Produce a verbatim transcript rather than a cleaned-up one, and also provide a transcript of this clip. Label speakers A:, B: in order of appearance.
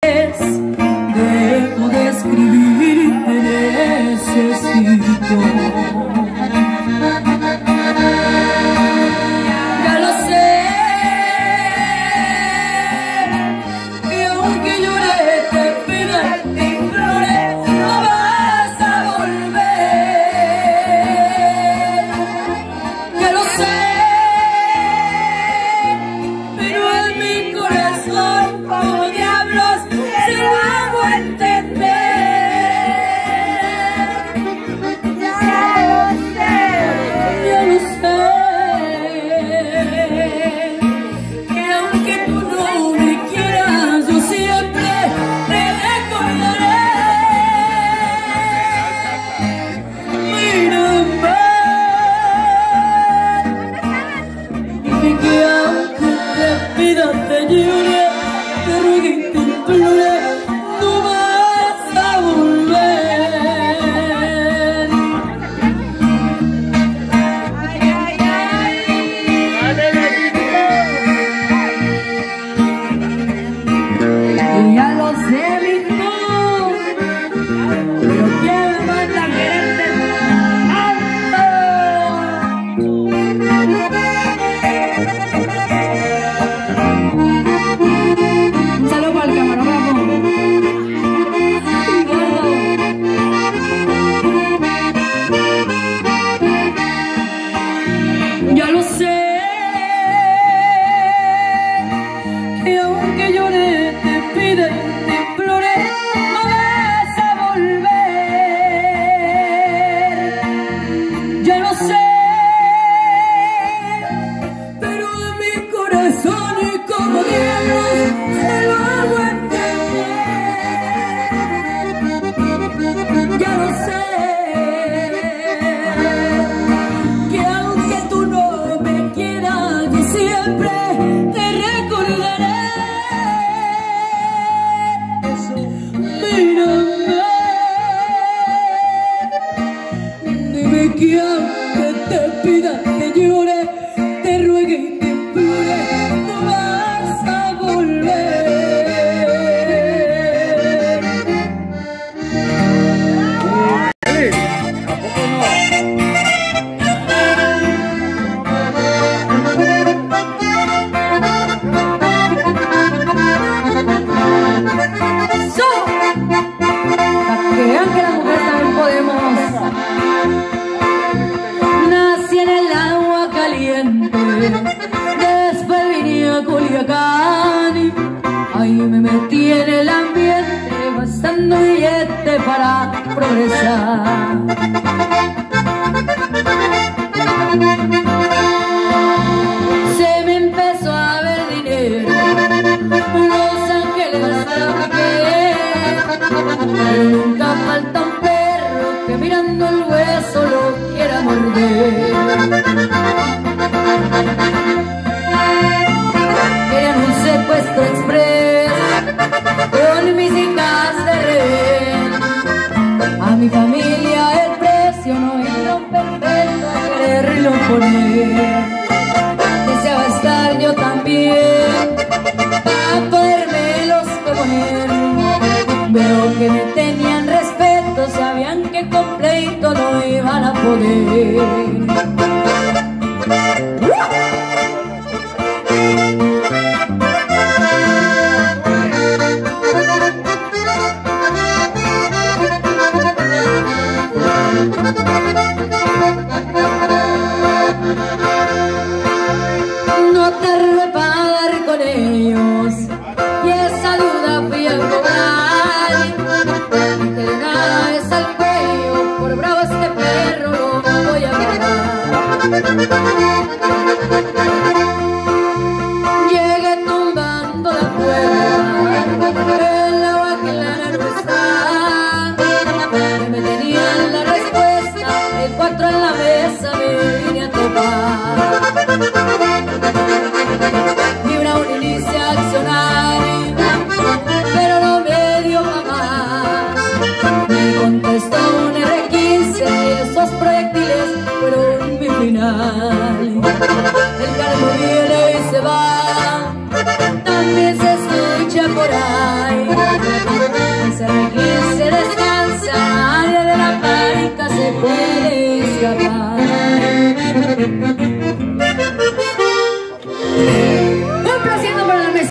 A: Dejo de escribir, te necesito. Ya lo sé, y aunque lloré, te pida, te imploré, no vas a volver. Ya lo sé, pero en mi corazón, como diablos, se lo hago entender. Ya lo sé, ya lo sé, que aunque tú no me quieras, yo siempre te recordaré. Mírame, dime que aunque te pida, te llore, te ruegue y te implore, no vas a volver. Ay, ay, ay. Ya lo sé, mijo, pero ¿quién me manda a quererte tanto? Saludos para el camarógrafo. Ya lo sé, que aunque lloré, te pide, te imploré, no vas a volver. Ya lo sé, pero en mi corazón y como diablos se lo hago entender. Ya lo sé, que aunque tú no me quieras, yo siempre te recordaré. Mírame, dime que aunque te pida, te llore, te ruegue y te implore, no vas a volver. So, para que vean que las mujeres también podemos. Nací en el agua caliente, después vine a Culiacán. Ahí me metí en el ambiente, gastando billete para progresar. Se me empezó a ver dinero, Los Ángeles pero nunca falta un perro que mirando el hueso lo quiera morder. Querían un secuestro express con mis hijas de rehén. A mi familia el precio no era perfecto a quererlo poner. Deseaba estar yo también para podérmelos poner. Veo que me tenían respeto, sabían que con pleito no iban a poder. No tardé para dar con ellos y esa duda fui a cobrar. De nada es al cuello, por bravo este perro lo voy a agarrar. puede escapar.